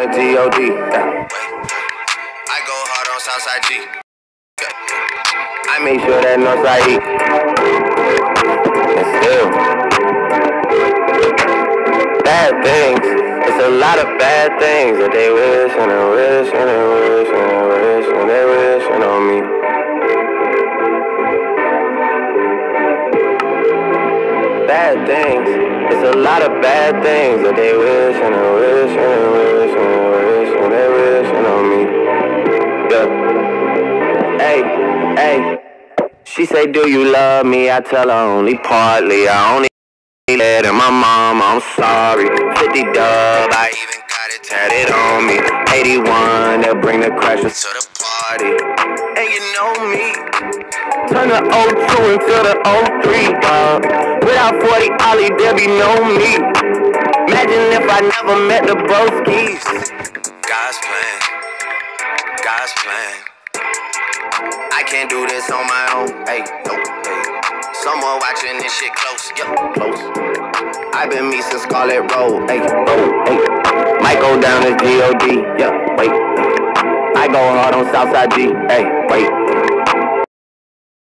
to G.O.D. Yeah. I go hard on Southside G. Yeah. I make sure that Northside E. And still, bad things. It's a lot of bad things that they wish and they wish and they wish and they wish and they wishing on me. Bad things. It's a lot of bad things that they wish and they wish and they wish and they wish and they wishing on me. Yeah. Hey, hey. She say, do you love me? I tell her only partly. I only let in my mom, I'm sorry. 50 dub, I even got it tatted on me. 81, they'll bring the crashers to the party. And you know me, turn the 02 into the 03, dog. Without 40 Ollie, there be no me. Imagine if I never met the broskies. God's plan, God's plan. I can't do this on my own, hey, no, hey. Someone watching this shit close, yeah, close. I been me since Scarlet Road, hey, hey. Might go down to G.O.D., yeah, wait. I go hard on Southside G, hey, wait.